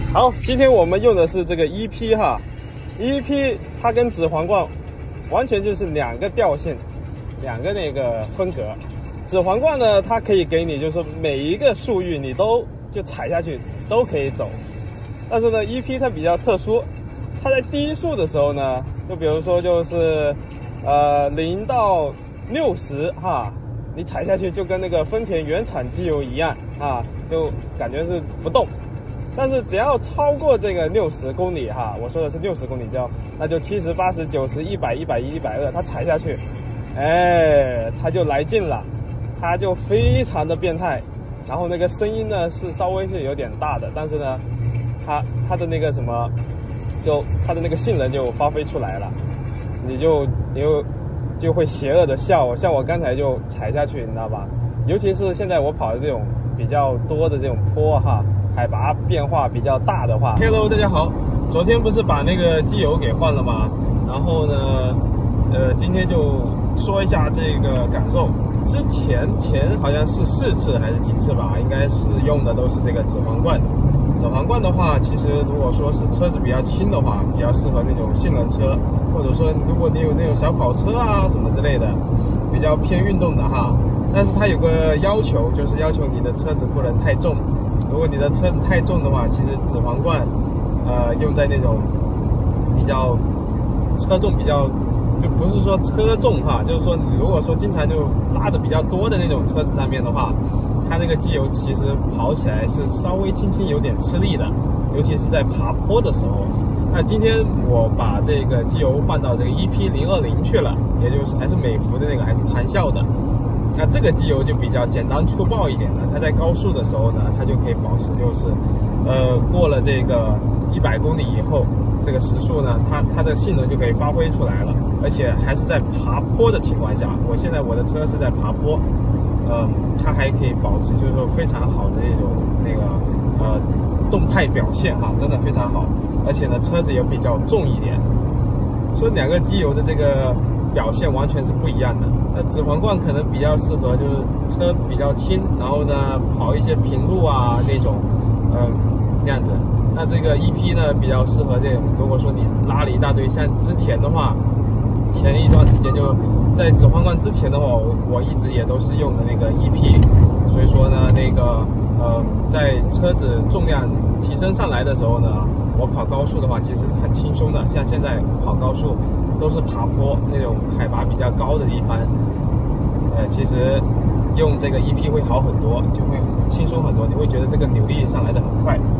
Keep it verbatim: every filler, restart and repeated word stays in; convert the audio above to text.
好，今天我们用的是这个 E P 哈 ，E P 它跟紫皇冠完全就是两个调性，两个那个风格。紫皇冠呢，它可以给你就是每一个树域你都就踩下去都可以走，但是呢 E P 它比较特殊，它在低速的时候呢，就比如说就是呃零到六十哈，你踩下去就跟那个丰田原产机油一样啊，就感觉是不动。但是只要超过这个六十公里哈，我说的是六十公里就那就七十、八十、九十、一百、一百一、一百二，它踩下去，哎，它就来劲了，它就非常的变态。然后那个声音呢是稍微是有点大的，但是呢，它它的那个什么，就它的那个性能就发挥出来了，你就你就就会邪恶的笑，像我刚才就踩下去，你知道吧？尤其是现在我跑的这种比较多的这种坡哈。海拔变化比较大的话 ，Hello， 大家好，昨天不是把那个机油给换了吗？然后呢，呃，今天就说一下这个感受。之前前好像是四次还是几次吧，应该是用的都是这个紫皇冠。紫皇冠的话，其实如果说是车子比较轻的话，比较适合那种性能车，或者说如果你有那种小跑车啊什么之类的，比较偏运动的哈。但是它有个要求，就是要求你的车子不能太重。如果你的车子太重的话，其实紫皇冠，呃，用在那种比较车重比较，就不是说车重哈，就是说你如果说经常就拉的比较多的那种车子上面的话，它那个机油其实跑起来是稍微轻轻有点吃力的，尤其是在爬坡的时候。那今天我把这个机油换到这个 E P 零二零去了，也就是还是美孚的那个，还是长效的。那这个机油就比较简单粗暴一点的，它在高速的时候呢，它就可以保持就是，呃，过了这个一百公里以后，这个时速呢，它它的性能就可以发挥出来了，而且还是在爬坡的情况下。我现在我的车是在爬坡，嗯，它还可以保持就是说非常好的那种那个呃动态表现哈，真的非常好，而且呢车子也比较重一点，所以两个机油的这个表现完全是不一样的。呃，紫皇冠可能比较适合就是车比较轻，然后呢跑一些平路啊那种，嗯，那样子。那这个 E P 呢比较适合这种，如果说你拉了一大堆，像之前的话，前一段时间就在紫皇冠之前的话，我我一直也都是用的那个 E P， 所以说呢那个呃在车子重量提升上来的时候呢，我跑高速的话其实很轻松的，像现在跑高速。都是爬坡那种海拔比较高的地方，呃，其实用这个 E P 会好很多，就会轻松很多，你会觉得这个扭力上来的很快。